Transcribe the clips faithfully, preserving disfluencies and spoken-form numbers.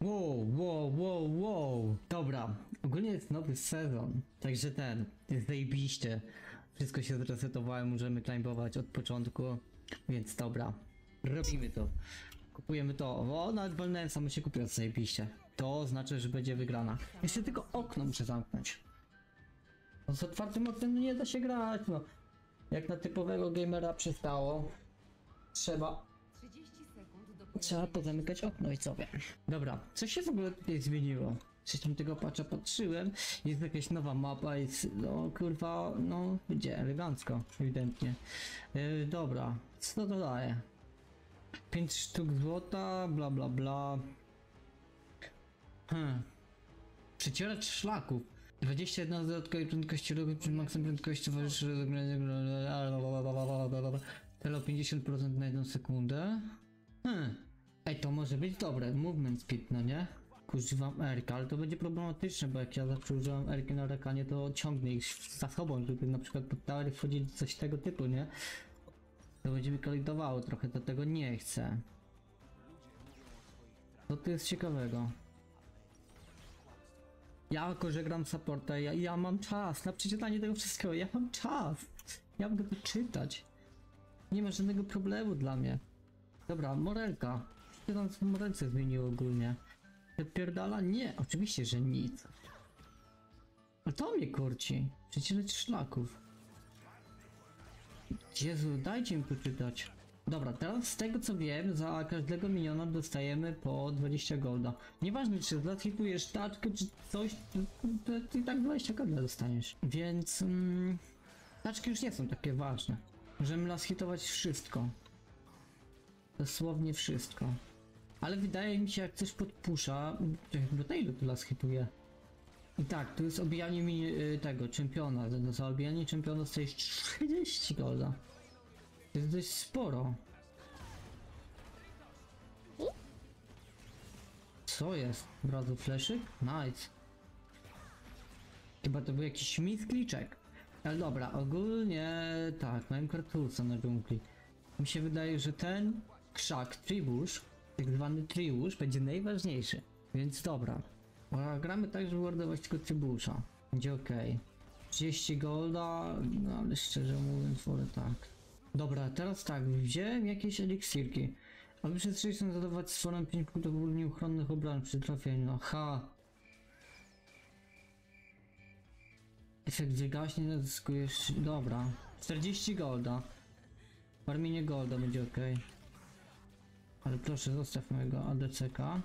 Wow, wow, wow, wow. Dobra, ogólnie jest nowy sezon, także ten, jest zajebiście. Wszystko się zresetowało, możemy climbować od początku, więc dobra, robimy to. Kupujemy to, o nawet walnąłem, samo się kupiło, zajebiście. To znaczy, że będzie wygrana. Jeszcze tylko okno muszę zamknąć. No z otwartym oknem nie da się grać, no. Jak na typowego gamera przystało, trzeba Trzeba pozamykać okno i co wiem. Dobra, co się w ogóle tutaj zmieniło? Wcześniej tego patcha patrzyłem, jest jakaś nowa mapa, jest, no kurwa, no gdzie, elegancko, ewidentnie. Yy, dobra, co to daje? pięć sztuk złota, bla bla bla. Hmm. Przecieracz szlaków. dwadzieścia jedna dodatkowej prędkości ruchu przy maksimum prędkości towarzyszy tyle pięćdziesiąt procent na jedną sekundę. Hmm. Ej, to może być dobre, movement speed, no nie? Używam R-ka, ale to będzie problematyczne, bo jak ja zawsze używam R-ki na rekanie, to ciągnie ich za sobą, żeby na przykład pod tower wchodzić coś tego typu, nie? To będzie mi kolidowało trochę, to tego nie chcę. Co to jest ciekawego? Ja jako, że gram supporta, ja, ja mam czas na przeczytanie tego wszystkiego, ja mam czas. Ja mogę to czytać. Nie ma żadnego problemu dla mnie. Dobra, morelka. Co tam w morelce zmieniło ogólnie? Pierdala? Nie, oczywiście, że nic. A to mnie kurci. Przecież szlaków. Jezu, dajcie mi poczytać. Dobra, teraz z tego co wiem, za każdego miniona dostajemy po dwadzieścia golda. Nieważne czy zlatitujesz taczkę czy coś, to, to i tak dwadzieścia golda dostaniesz. Więc... Mm, taczki już nie są takie ważne. Możemy las hitować wszystko. Dosłownie wszystko. Ale wydaje mi się, jak coś podpusza, bo na ile to las hituje? I tak, to jest obijanie mi y, tego, czempiona. Za, za obijanie czempiona dostajesz trzydzieści golda. To jest dość sporo. Co jest? Brazu fleszyk? Nice. Chyba to był jakiś miskliczek. Ale dobra, ogólnie tak, mam kartusa na dżungli. Mi się wydaje, że ten krzak, tribusz, tak zwany tribusz, będzie najważniejszy. Więc dobra. A gramy tak, żeby wardować tylko tribusza. Będzie ok. trzydzieści golda, no ale szczerze mówiąc, wolę tak. Dobra, teraz tak, wziąłem jakieś eliksirki. Aby przez sześć zadawać stworem pięć punktów nieuchronnych obron przy trafieniu. No ha. Efekt wygaśnie, zyskujesz... Dobra. czterdzieści golda. Farmienie golda będzie ok. Ale proszę, zostaw mojego A D C K.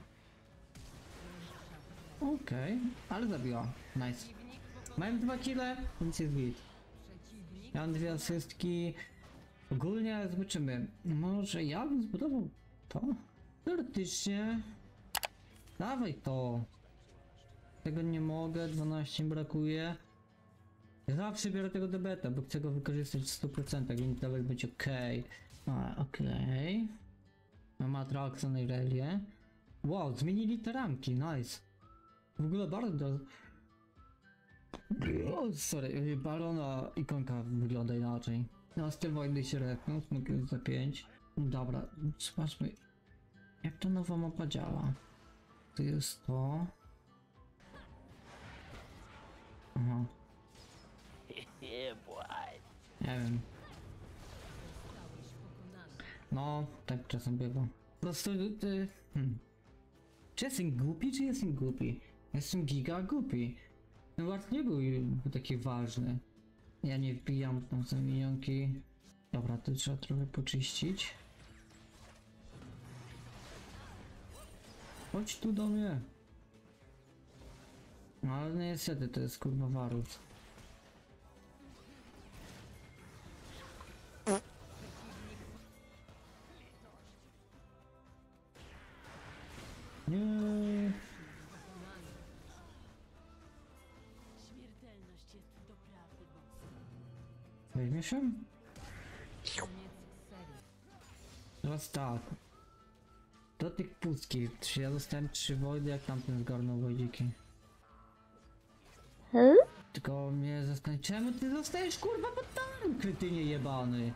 Okej, okay. Ale zabiła. Nice. Mam dwa kile, więc jest git. Ja mam dwie asystki. Ogólnie zobaczymy. Może ja bym zbudował to? Teoretycznie. Dawaj to. Tego nie mogę, dwanaście mi brakuje. Ja zawsze biorę tego debeta, bo chcę go wykorzystać w stu procentach, więc nawet będzie ok. A, okej. Okay. Mam Atraxa na Irelię. Wow, zmienili te ramki, nice. W ogóle bardzo... O, sorry, Barona ikonka wygląda inaczej. No, z tej wojny się reknął, smok za pięć. Dobra, zobaczmy, jak ta nowa mapa działa. To jest to... Aha. Nie wiem. No, tak czasem bywa. Po prostu... Ty, hmm. Czy jestem głupi, czy jestem głupi? Jestem giga głupi. Ten wart nie był taki ważny. Ja nie wbijam tam za minionki. Dobra, to trzeba trochę poczyścić. Chodź tu do mnie. No ale niestety to jest kurwa Varus. Nie. Weźmie się? Teraz tak. Do tych pustki. Czy ja dostałem trzy wojdy, jak tamten zgarnął wojdziki? Hmm? Tylko mnie zastanawia, czemu ty zostajesz kurwa pod towerem, krytynie jebany?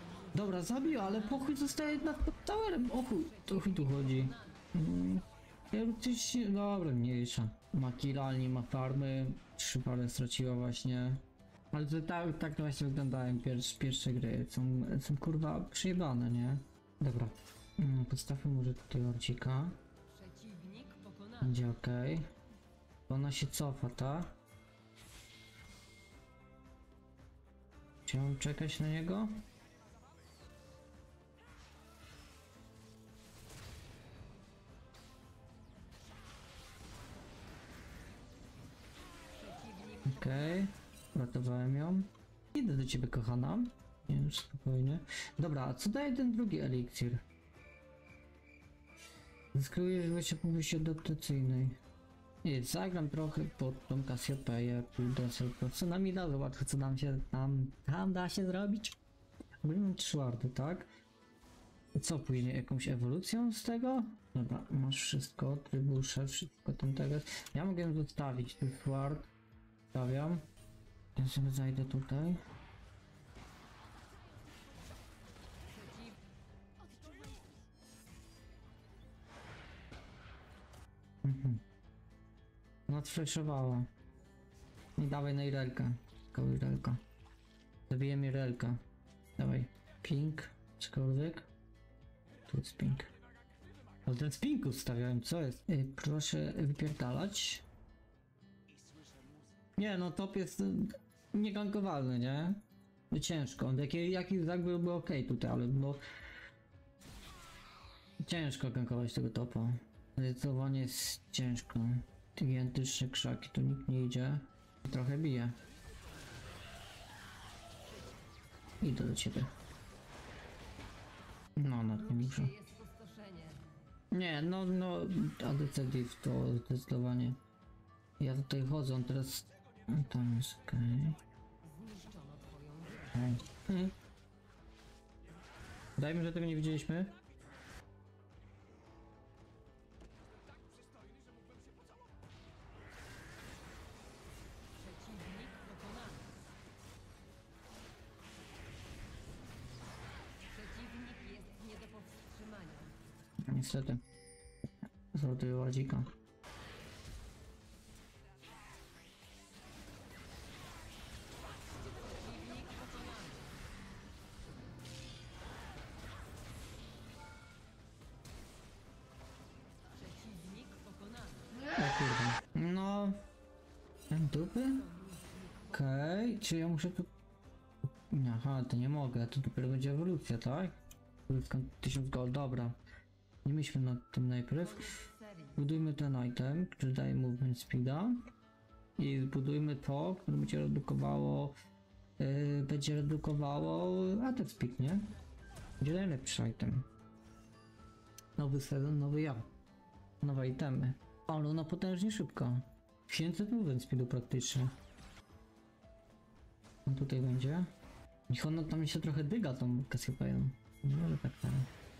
Dobra, zabił, ale po chuj zostaje nad pod towerem. O chuj, to chuj tu chodzi. Hmm. Ja coś, dobra, mniejsza. Ma killa, nie ma farmy, trzy parę straciła właśnie. Ale to tak, tak to właśnie wyglądają pierwsze, pierwsze gry. Są, są kurwa przejebane, nie? Dobra. Mm, Podstawmy może tutaj orcika. Przeciwnik pokonany. Będzie ok. Ona się cofa, tak? Czy ja mam czekać na niego? Przeciwnik Okej, ratowałem ją. Idę do ciebie, kochana. Nie, już spokojnie. Dobra, a co daje ten drugi eliksir? Zyskujesz dwadzieścia punktów adaptacyjnej. Nie, zagram trochę pod tą Cassiopeję, pójdę sobie co nam mi da, zobaczę co nam się tam, tam da się zrobić. Ogólnie trzy warty, tak? Co pójdzie, jakąś ewolucją z tego? Dobra, masz wszystko, trybusze, wszystko tam tego. Ja mogę zostawić ten ward. Stawiam. Ja sobie zajdę tutaj. przeciw... Mhm. No sfreszowała. I dawaj na Irelkę. Tylko Irelka. Zabiję mi Irelkę. Dawaj. Pink. Cokolwiek. Tu jest pink. Ale ten z pinków stawiałem, co jest? Ej, proszę wypierdalać. Nie no, top jest y, niegankowalny, nie? No ciężko. Jaki, jaki zak byłby ok tutaj, ale no... Ciężko gankować tego topa. Zdecydowanie jest ciężko. Gigantyczne krzaki, tu nikt nie idzie. Trochę bije. Idę do ciebie. No, na tym muszę. Jest spustoszenie. Nie, no, no, A D C Div to zdecydowanie. Ja tutaj chodzę, on teraz... No, tam jest okej. Zniszczono twoją wieżę. Okay. Hmm. Dajmy, że tego nie widzieliśmy. Przeciwnik pokonany. Przeciwnik jest nie do powstrzymania. Niestety. Zrobię ładzika. Przeciwnik pokonany. Przeciwnik pokonany. O kurde. No... Ten dupy? Okej, czy ja muszę tu... Aha, to nie mogę, to dopiero będzie ewolucja, tak? Uzyskam tysiąc gold, dobra. Nie myślmy nad tym najpierw. Serii. Budujmy ten item, który daje movement speeda. I zbudujmy to, które będzie redukowało... Yy, będzie redukowało attack speed, nie? Będzie najlepszy item. Nowy sezon, nowy ja. Nowe itemy. Ale ona potężnie szybko. pięćset movement speedu praktycznie. On tutaj będzie. Niech ona tam się trochę dyga tą Cassiopeią. Nie może tak tam.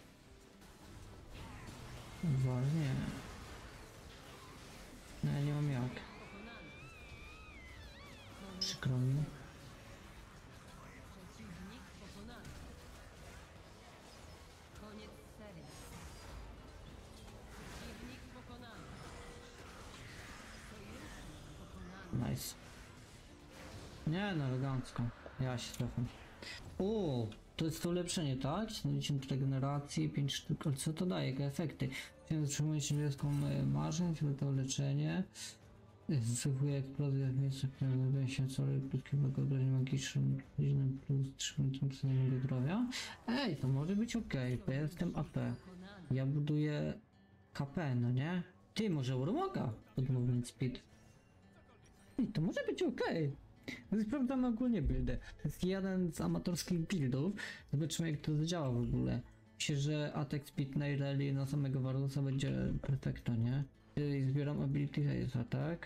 Uważnie. No ja nie mam jak. Przykro mi. Przeciwnik pokonany. Koniec serii. Przeciwnik pokonany. Sojusznik pokonany. Nice. Nie no, elegancko. Ja się trafię. O, to jest to ulepszenie, tak? siedemdziesiąt regeneracji, pięć sztuk. Ale co to daje? Jakie efekty? Zatrzymuje się dziecką marzeń, to leczenie. Wywołuje eksplozję w miejscu, w którym znajduje się sory plus kilka obrażeń magicznym, plus trzy minuty samego zdrowia. Ej, to może być ok, bo ja jestem A P. pokonany. Ja buduję K P, no nie? Ty, może Urmoga pod movement speed. I to może być ok. Sprawdzamy ogólnie buildy. To jest jeden z amatorskich buildów. Zobaczymy jak to zadziała w ogóle. Myślę, że attack speed na Irelia na samego Vardusa będzie perfekto, nie? Czyli zbieram ability Haze'a, tak?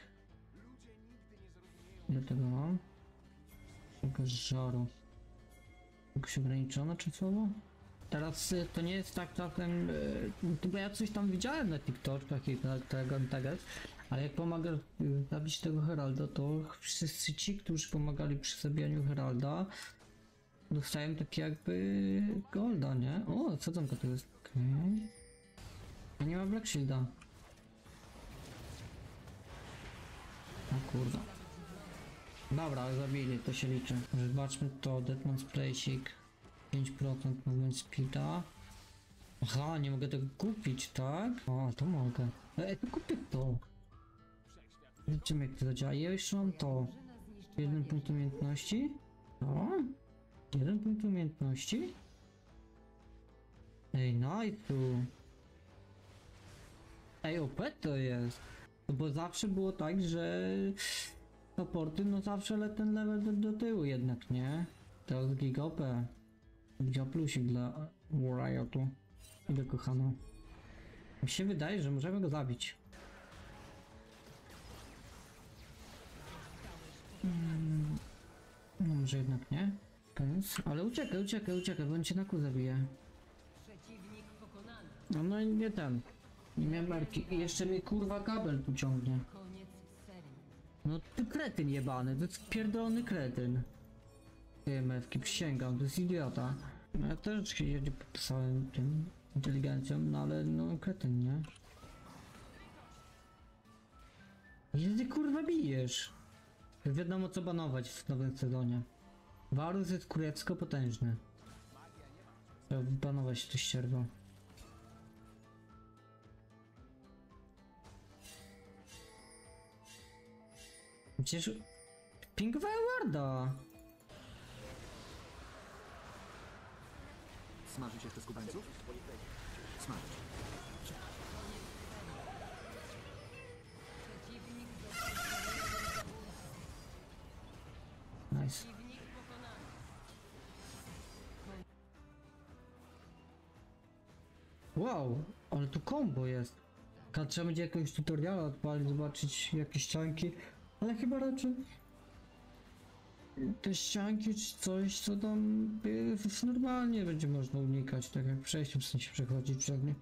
Ile tego mam? Tego żaru. Jakoś ograniczone czy słowo? Teraz y, to nie jest tak czasem, y, bo ja coś tam widziałem na TikTokach i tak, tego, tego, ale jak pomaga y, zabić tego Heralda, to wszyscy ci, którzy pomagali przy zabijaniu Heralda, dostają takie jakby golda, nie? O, co tam to jest? Okej. Okay. A nie ma Black Shielda. kurwa. Dobra, ale zabili, to się liczy. Zobaczmy to, Deadman's Placing. pięć procent movement speeda. Aha, nie mogę tego kupić, tak? O, to mogę. Ej, to kupię to. Zobaczymy jak to działa. Ja jeszcze mam to. Jeden punkt umiejętności. O, jeden punkt umiejętności. Ej, nice. Ej, O P to jest. No bo zawsze było tak, że supporty, no zawsze le ten level do, do tyłu jednak, nie? To jest giga O P. Giga plusik dla Riotu. I do kochano. Mi się wydaje, że możemy go zabić. Hmm. No może jednak nie? Pens. Ale uciekaj, uciekaj, uciekaj, bo on cię na kół zabije. Przeciwnik pokonany. No, no i nie ten. Nie miałem marki. I jeszcze mnie kurwa kabel tu ciągnie. Koniec serii. No ty kretyn jebany, to jest pierdolony kretyn. Ty mewki, przysięgam, to jest idiota. No ja też się nie popisałem tym inteligencją, no ale no kretyn, nie? Ile ty kurwa bijesz? Wiadomo co banować w nowym sezonie. Varus jest kurewsko potężny. Trzeba banować to ścierwo. Przecież... Pingowałem Warda! Smażyć jeszcze skubańców? Smażyć. Przeciwnik Nice. Przeciwnik pokonany. Wow, ale tu combo jest. Ka- Trzeba będzie jakiegoś tutoriala odpalić, zobaczyć jakieś ścianki, ale chyba raczej te ścianki czy coś, co tam jest, normalnie będzie można unikać, tak jak przejściem w sensie przechodzić przez nie.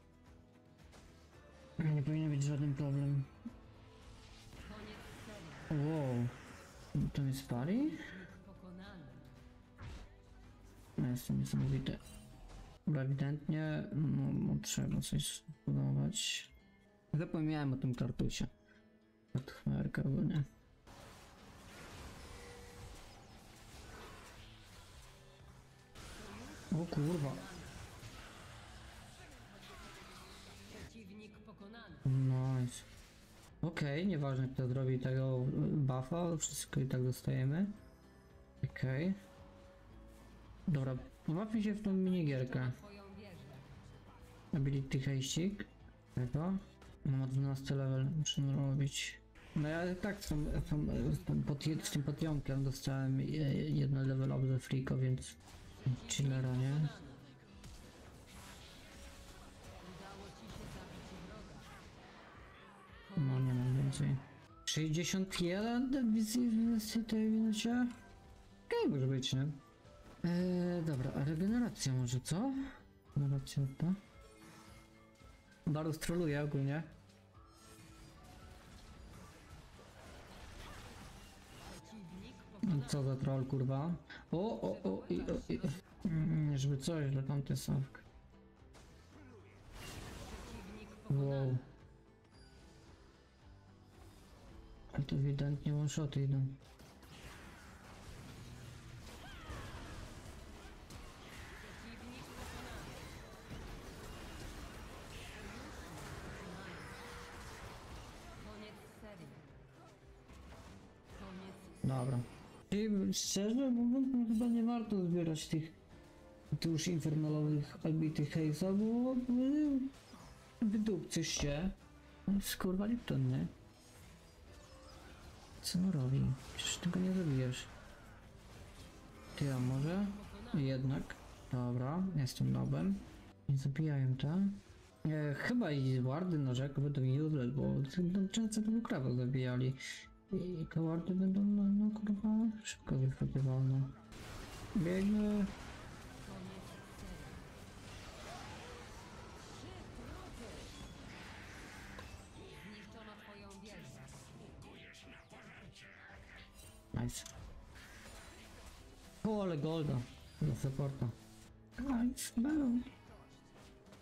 Nie powinien być żaden problem. Koniec serii. Wow, to mnie spali? Pokonany. No jest to niesamowite. Bo ewidentnie no, no, trzeba coś spróbować. Zapomniałem o tym kartusie. Od chmerka, bo nie. O kurwa. Przeciwnik pokonany. Nice. Okej, okay, nieważne kto zrobi tego buffa, wszystko i tak dostajemy. Okej. Okay. Dobra, pobawmy się w tą minigierkę. Twoją wieżę. Ability hejścik. Tego. Mam dwunasty level, muszę robić. No ja tak z, tą, z, tą, z, tą pod, z tym potionkiem dostałem jedno level up ze Freako, więc chillera, nie? Udało ci się zabić wroga. No nie mam więcej. sześćdziesiąt jeden wizji w tej minucie? Okej, może być, nie? Eee, dobra, a regeneracja może, co? Regeneracja to? Varus troluje ogólnie. Przeciwnik pokonany. Co za troll, kurwa? O, o, o, i, o, i. Mm, żeby coś dla tamte sawk. Przeciwnik Wow. pokonany. Ale to ewidentnie one shoty idą. Przeciwnik pokonany. Koniec serii. Koniec. Dobra. I szczerze mówiąc, no chyba nie warto zbierać tych tuż infernalowych albo tych hejsa, bo wy- wydupcysz się. Skurwa Lipton, nie? Co on robi? Przecież tego nie zabijesz. Ty, a może? Jednak. Dobra, jestem nobem. Nie zabijają, tak? E, chyba i wardy na rzekę będą useless, bo no, często tego krawa zabijali. I te wardy będą, no, no kurwa, szybko wychwytywalne. Biegnę. Koniec serii. Zniszczono twoją wieżę. Nice. O, ale golda. Do supporta. Nice, no.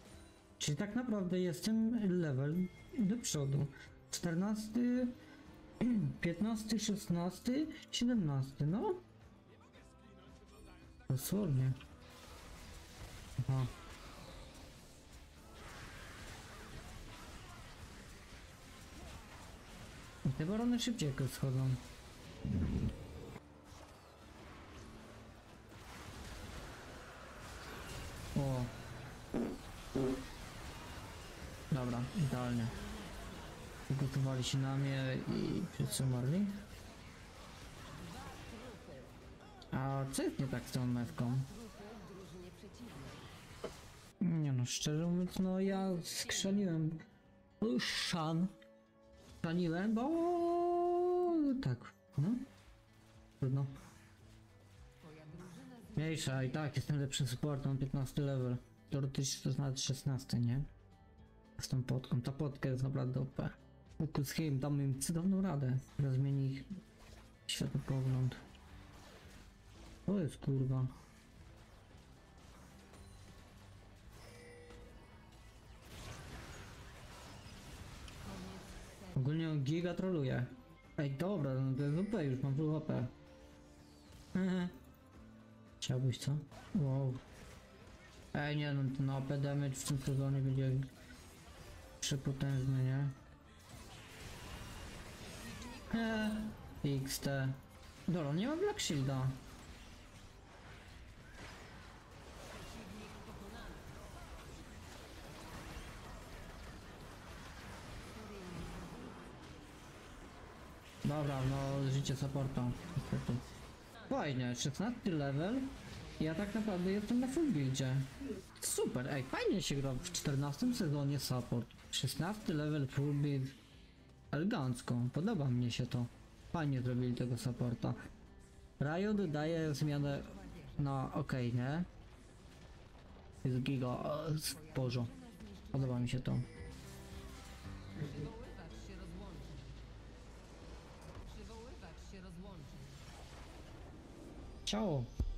Czyli tak naprawdę jestem level do przodu. czternasty piętnasty, szesnasty, siedemnasty, no. Dosłownie. Aha. I te barony szybciej jakoś schodzą. O. Dobra, idealnie. Gotowali się na mnie i wszyscy umarli. A co jest nie tak z tą mewką? Nie no, szczerze mówiąc, no ja skrzaniłem. Szan. Skrzaniłem, bo... tak, no. Trudno. Mniejsza, i tak jestem lepszym supportem, piętnasty level. Teoretycznie to nawet szesnasty, nie? Z tą podką, ta podka jest naprawdę O P. Focus Him, dam im cudowną radę. Zmieni ich światopogląd. To jest kurwa. Ogólnie on giga troluje. Ej, dobra, no to jest O P, już mam full O P. Chciałbyś co? Wow. Ej, nie no, ten O P damage w tym sezonie będzie przepotężny, nie? Eee, X T. Dobra, nie ma Black Shielda. Dobra, no życie supporta. Niestety. Fajnie, szesnasty level. Ja tak naprawdę jestem na full buildzie. Super, ej, fajnie się gra w czternastym sezonie support. szesnasty level full build. Elegancko, podoba mnie się to. Fajnie zrobili tego supporta. Riot daje zmianę na okej, nie? Jest giga e, w porze. Podoba mi się to. Przywoływać się rozłączy. Przywoływać się rozłączy. Ciao.